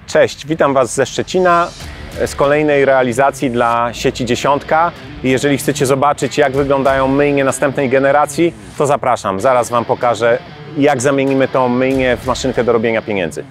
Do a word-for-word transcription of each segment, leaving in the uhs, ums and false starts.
Cześć, witam Was ze Szczecina, z kolejnej realizacji dla sieci Dziesiątka. Jeżeli chcecie zobaczyć, jak wyglądają myjnie następnej generacji, to zapraszam. Zaraz Wam pokażę, jak zamienimy tą myjnię w maszynkę do robienia pieniędzy.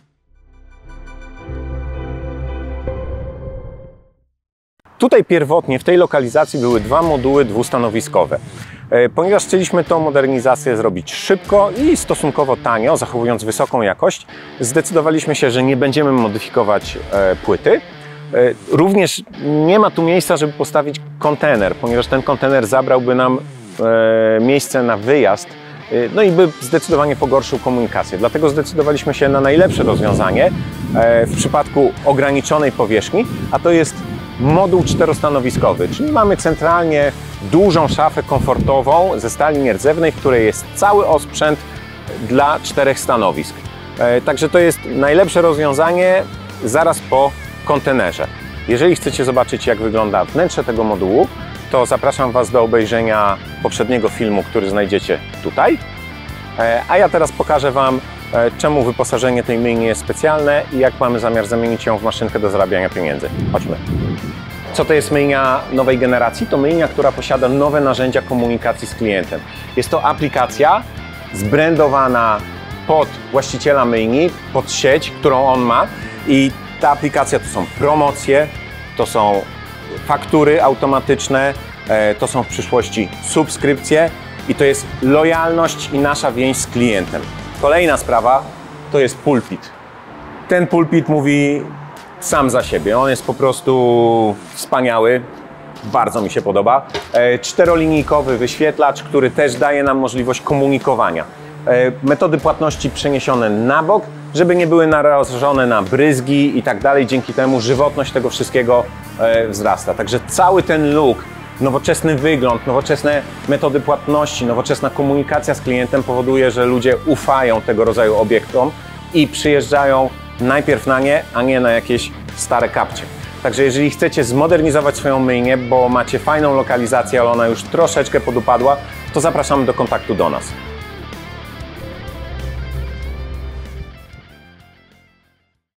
Tutaj pierwotnie w tej lokalizacji były dwa moduły dwustanowiskowe. Ponieważ chcieliśmy tą modernizację zrobić szybko i stosunkowo tanio, zachowując wysoką jakość, zdecydowaliśmy się, że nie będziemy modyfikować płyty. Również nie ma tu miejsca, żeby postawić kontener, ponieważ ten kontener zabrałby nam miejsce na wyjazd, no i by zdecydowanie pogorszył komunikację. Dlatego zdecydowaliśmy się na najlepsze rozwiązanie w przypadku ograniczonej powierzchni, a to jest moduł czterostanowiskowy, czyli mamy centralnie dużą szafę komfortową ze stali nierdzewnej, w której jest cały osprzęt dla czterech stanowisk. Także to jest najlepsze rozwiązanie zaraz po kontenerze. Jeżeli chcecie zobaczyć, jak wygląda wnętrze tego modułu, to zapraszam Was do obejrzenia poprzedniego filmu, który znajdziecie tutaj. A ja teraz pokażę Wam, czemu wyposażenie tej myjni jest specjalne i jak mamy zamiar zamienić ją w maszynkę do zarabiania pieniędzy. Chodźmy. Co to jest myjnia nowej generacji? To myjnia, która posiada nowe narzędzia komunikacji z klientem. Jest to aplikacja zbrandowana pod właściciela myjni, pod sieć, którą on ma, i ta aplikacja to są promocje, to są faktury automatyczne, to są w przyszłości subskrypcje i to jest lojalność i nasza więź z klientem. Kolejna sprawa to jest pulpit. Ten pulpit mówi sam za siebie. On jest po prostu wspaniały. Bardzo mi się podoba. Czterolinijkowy wyświetlacz, który też daje nam możliwość komunikowania. Metody płatności przeniesione na bok, żeby nie były narażone na bryzgi i tak dalej. Dzięki temu żywotność tego wszystkiego wzrasta. Także cały ten look, nowoczesny wygląd, nowoczesne metody płatności, nowoczesna komunikacja z klientem powoduje, że ludzie ufają tego rodzaju obiektom i przyjeżdżają najpierw na nie, a nie na jakieś stare kapcie. Także jeżeli chcecie zmodernizować swoją myjnię, bo macie fajną lokalizację, ale ona już troszeczkę podupadła, to zapraszamy do kontaktu do nas.